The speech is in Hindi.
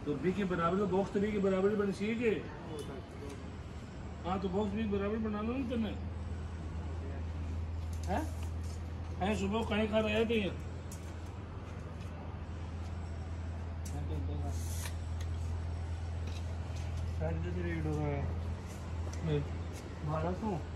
तो बी के बराबर तो बॉक्स तो बी के बराबर बन चाहिए। हाँ तो बॉक्स बी बराबर बना लो ना तुमने। हैं सुबह कहीं खा रहे थे रेड हो रहा है 1200